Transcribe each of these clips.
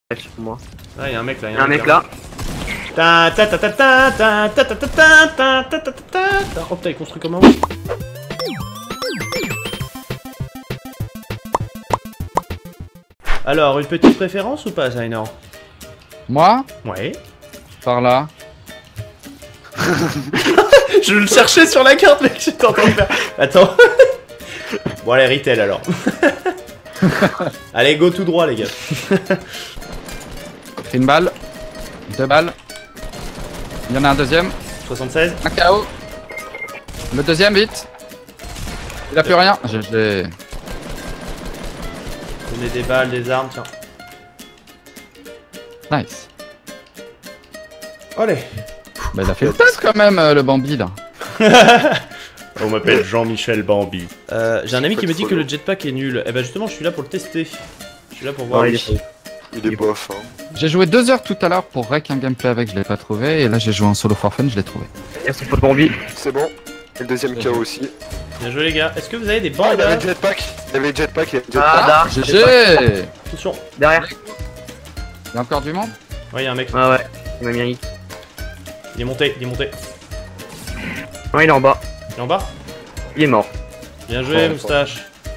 Sur moi. Ah, y'a un mec là, Y'a un mec là. Oh putain, il construit comment? Alors, une petite préférence ou pas, Zainor? Moi? Ouais. Par là. Je le cherchais sur la carte, mec, j'étais en train de faire. Attends. Bon, allez, retail alors. Allez, go tout droit, les gars. Une balle. 2 balles. Il y en a un deuxième. 76. Un KO. Le deuxième, vite. Il a plus rien. J'ai. Donnez des balles, des armes, tiens. Nice. Allez. Bah, il a fait le test quand même, le Bambi là. On m'appelle Jean-Michel Bambi. J'ai un ami qui me dit que le jetpack est nul. Eh ben justement, je suis là pour le tester. Je suis là pour voir. Ouais, Il est bof. Hein. J'ai joué 2 heures tout à l'heure pour rec un gameplay avec, je l'ai pas trouvé. Et là, j'ai joué en solo for fun, je l'ai trouvé. Y'a son pote Bambi. C'est bon. Et le deuxième KO aussi. Bien joué, les gars. Est-ce que vous avez des Ah, il bandes avait le jetpack. Il avait le jetpack. Il avait le jetpack. Ah, là. GG. Attention. Derrière. Il y a encore du monde? Ouais, y'a un mec. Ah ouais. Il m'a mis un hit. Il est monté, il est monté. Non, il est en bas. Il est en bas. Il est mort. Bien joué, Oh, moustache.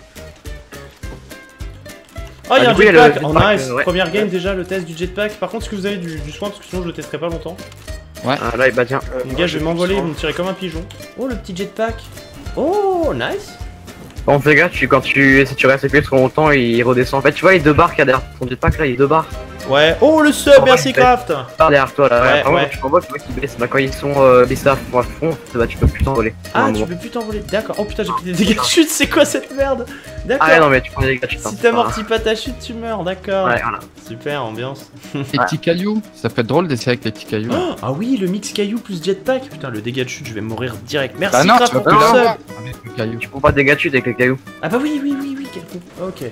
Oh, y'a un du coup, il y a le jetpack. Oh, jetpack, nice. ouais. Première game déjà, le test du jetpack. Par contre, est-ce que vous avez du soin? Parce que sinon, je le testerai pas longtemps. Ah là, bah tiens. Les gars, je vais m'envoler, vous me tirez comme un pigeon. Oh, le petit jetpack. Oh, nice. Bon, fais gaffe, si tu restes appuyé trop longtemps, il redescend. En fait, tu vois les 2 barres qu'il y a derrière ton jetpack là, il y a 2 barres. Ouais. Oh, le sub, merci Craft. Barres derrière toi là. Ouais, Vraiment, ouais. tu t'envoles, tu vois qu'ils baissent. Bah, quand ils sont baissés à fond, bah, tu peux plus t'envoler. Ah, tu peux plus t'envoler. D'accord. Oh putain, j'ai pris des dégâts de chute. C'est quoi cette merde? D'accord. Ah ouais, non, mais tu prends des dégâts, tu Si t'amortis pas ta chute, tu meurs. D'accord. Ouais, voilà. Super, ambiance. Les petits cailloux. Ça peut être drôle d'essayer avec les petits cailloux. Oh, ah oui, le mix caillou plus jetpack. Putain, le dégât de chute, je vais mourir direct. Merci Bah non, Craft tu vas pour plus ton sub. l'avoir avec le caillou. Tu prends pas de dégâts de chute avec les cailloux. Ah bah oui, quel con. Ok.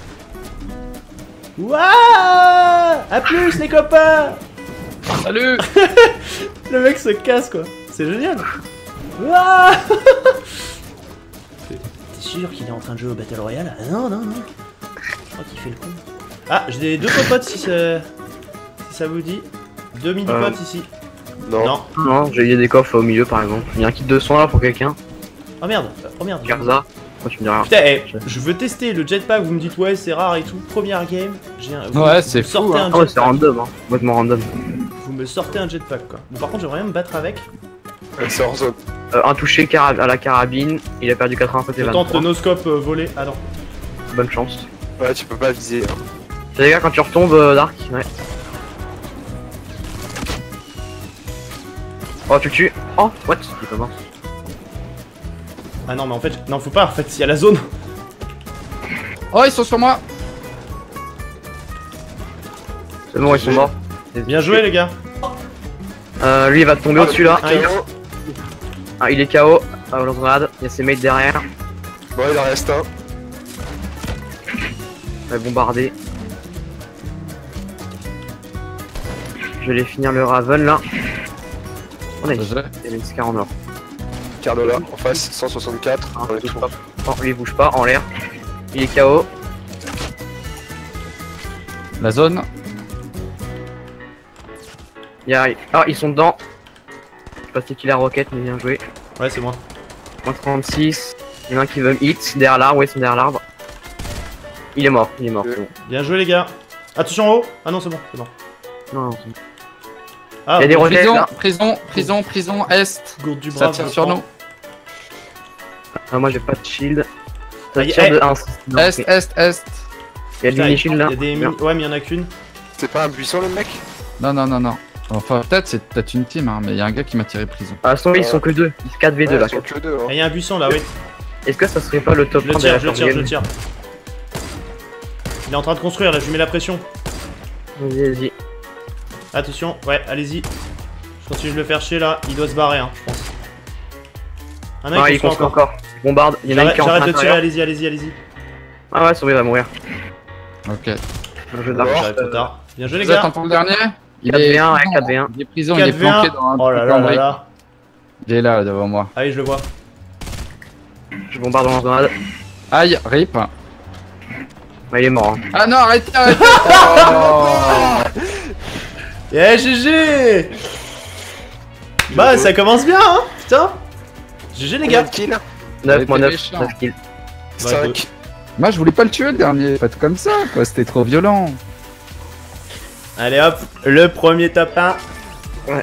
Wouah. À plus les copains. Salut. Le mec se casse quoi. C'est génial. Wouah. T'es sûr qu'il est en train de jouer au Battle Royale? Ah non. Je crois qu'il fait le con. Ah, j'ai des 2 potes si ça vous dit. 2 mini-potes ici. Non. Non, il y a des coffres au milieu par exemple. Il y a un kit de soin là pour quelqu'un. Oh merde. Garza. Moi tu me dis rien. Putain, je veux tester le jetpack, vous me dites ouais c'est rare et tout, première game, j'ai un... Ouais, c'est vous sortez fou, hein. un Ah ouais, c'est jetpack. random, hein. Complètement random. Vous me sortez un jetpack quoi. Bon, par contre j'aimerais bien me battre avec. C'est hors zone. Un touché à la carabine, il a perdu 80 côté Je 23. tente le no-scope volé. Ah non. Bonne chance. Ouais, tu peux pas viser. Hein. C'est les gars quand tu retombes Dark, ouais. Oh tu le tues. Oh what? Il est pas mort. Ah non mais en fait, non faut pas, en fait il y a la zone. Oh, ils sont sur moi. C'est bon, ils sont morts. Bien joué les gars. Lui il va tomber au-dessus là. Ah, il- Ah il est KO. Ah grenade. Il y a ses mates derrière. Bon, il en reste un. On va bombarder. Je vais finir le Raven là. On a GG. il y a une Scar en or. Cardola en face, 164. Ah, On est bouge tout. pas. Oh, lui il bouge pas en l'air. Il est KO. La zone. Il arrive. Ah ils sont dedans. Je sais pas c'est qui la roquette mais bien joué. Ouais c'est moi. Moins 36. Il y en a un qui veut me hit derrière l'arbre, ouais ils sont derrière l'arbre. Il est mort, c'est bon. Bien joué les gars. Attention en haut. Ah non c'est bon. Non, Ah, il y a des roquettes Prison, Est. gourde du bras. Ça tire sur nous. Ah, moi j'ai pas de shield. Ça Ah, y- tire eh. de 1. Est. Il y a du mini shield là. Il y a des mini... Ouais mais il y en a qu'une. C'est pas un buisson le mec? Non. Enfin, peut-être, c'est peut-être une team, hein, mais il y a un gars qui m'a tiré prison. Ah, ils sont que 2. Ils sont 4v2 Ouais, là. ils sont que deux. Ah, Hein. il y a un buisson là, oui. Est-ce que ça serait pas le top Je le 1 de tire, la je le tire, game? je le tire. Il est en train de construire là, je lui mets la pression. Vas-y. Attention, ouais, allez-y. Je continue de le faire chier là, il doit se barrer, hein, je pense. Un mec Ah, il construit construit encore. Il bombarde. Il y en a une qui est en J'arrête train de de tirer, tirer. allez-y. Ah ouais, Sauvé va mourir. Ok. Un jeu de Alors, l'arche. J'arrive trop tard. Bien joué les Vous êtes gars. en pour le dernier? 4v1, ouais, 4v1. Il est prison, il est 4v1. planqué dans un Oh là là là là. Il est là, devant moi. Ah oui, je le vois. Je bombarde en grenade. Aïe, rip. Bah, il est mort. Hein. Ah non, arrêtez Oh Yeah, GG. Bah, ça commence bien, hein. Putain. GG, les gars. Kill 9, moi 9, méchant. 9 kills. 5. Moi, je voulais pas le tuer le dernier. Faites comme ça, quoi. C'était trop violent. Allez hop, le premier top 1. Ouais.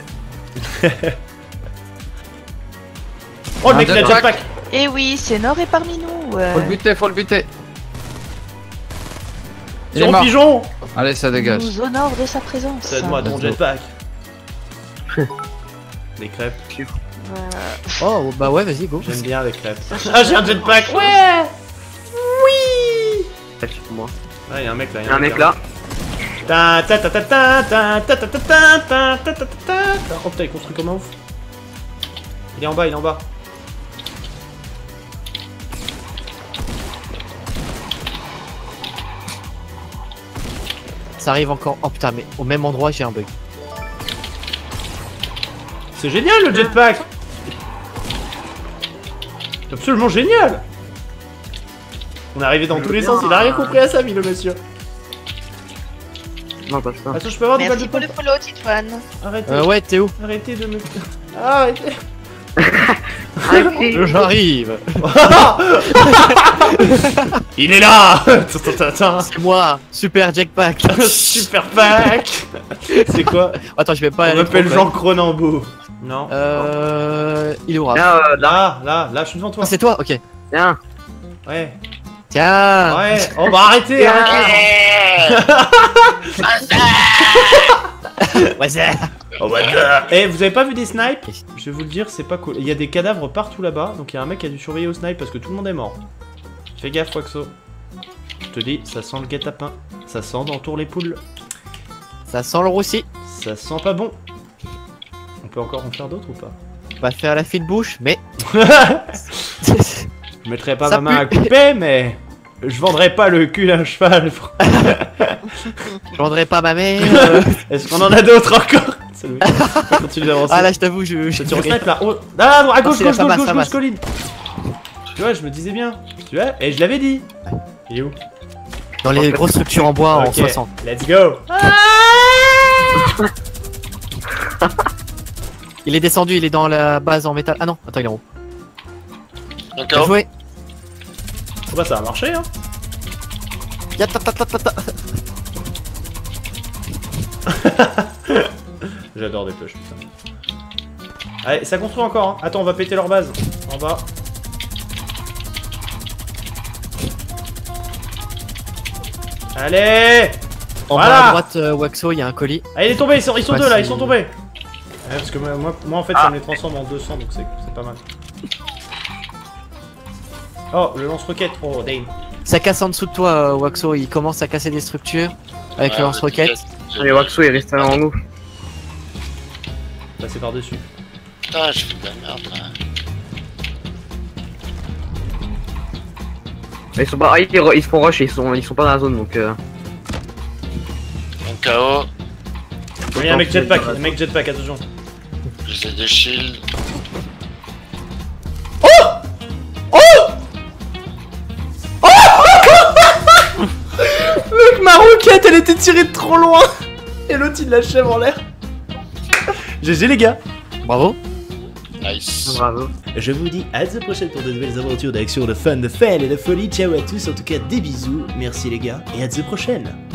Oh, le mec, il a jetpack. jetpack. Et oui, c'est Nord est parmi nous. Faut le buter, faut le buter. Il est Sur mort. pigeon. Allez, ça dégage. Nous honore de sa présence. Donne-moi ton jetpack. Des crêpes. Oh, bah ouais, vas-y, go. J'aime bien les crêpes. Ah, j'ai un jetpack. Ouais. Oui. C'est pour moi. Ah, y'a un mec là. Il y a un mec là. Ta ta ta ta ta ta ta ta ta ta ta ta ta ta. Oh putain, il construit comme un ouf. Il est en bas, il est en bas. Ça arrive encore. Oh putain, mais au même endroit, j'ai un bug. C'est génial le jetpack. C'est absolument génial. On est arrivé dans tous les sens, il a rien compris à sa vie le monsieur. Non, pas ça. Attends, je peux avoir des balles de Merci pour pompe. le follow, Titoine. Arrêtez, Ouais, t'es où? arrêtez de me... Arrêtez. Arrêtez. J'arrive. Il est là. C'est moi, super jackpack. Super pack. C'est quoi? Attends, je vais pas On aller m'appelle trop Jean Cronenbourg. Non. Il est où, Raph? Viens, là. Là, je suis devant toi. Ah, c'est toi? Ok. Viens. Ouais. Tiens. Ouais. Oh bah arrêtez, arrêtez. Ouais, c'est... Oh bah Eh, vous avez pas vu des snipes? Je vais vous le dire, c'est pas cool. Il y a des cadavres partout là-bas, donc il y a un mec qui a dû surveiller au snipe parce que tout le monde est mort. Fais gaffe, Waxo. Je te dis, ça sent le guet-apens. Ça sent d'entour les poules. Ça sent le roussi. Ça sent pas bon. On peut encore en faire d'autres ou pas? On va faire la fine bouche, mais... Je mettrai pas Ça ma main à pue. couper, mais... Je vendrai pas le cul d'un cheval. Je vendrai pas ma mère. Est-ce qu'on en a d'autres encore? Ça nous- on continue d'avancer. Ah là, je t'avoue, je... Tu snipe là. Oh. Ah, à gauche, c'est la gauche, Famas, gauche, gauche, Famas. gauche, colline. Tu vois, je me disais bien. Tu vois, et je l'avais dit. Il est où? Dans les grosses structures en bois en Ok, 60. let's go. Il est descendu, il est dans la base en métal. Ah non, attends, il est en haut. Bien D'accord. joué. Bah ça a marché hein. Ya, ta, ta, ta, ta, ta. J'adore des push putain. Allez, ça construit encore hein. Attends, on va péter leur base. En bas. Allez. En Voilà. bas à droite, Waxo, il y a un colis. Ah, il est tombé, ils sont Ouais, deux là, c'est- ils sont tombés. Ouais, parce que moi en fait ça me les transforme en 200 donc c'est pas mal. Oh, le lance-roquette. Oh, damn. Ça casse en dessous de toi, Waxo. Il commence à casser des structures avec le lance-roquette. Les Waxo, il reste en nous. Passer par-dessus. Putain, je fais de la merde là. Ils sont pas. Ils se font rush, ils sont pas dans la zone donc. Mon KO, Il y a un mec jetpack, attention. j'ai des shields. Mec, ma roquette elle était tirée de trop loin. Et l'autre il l'achève en l'air. GG les gars. Bravo. Nice. Bravo. Je vous dis à la prochaine pour de nouvelles aventures d'action, de fun, de fail et de folie. Ciao à tous, en tout cas des bisous. Merci les gars et à la prochaine.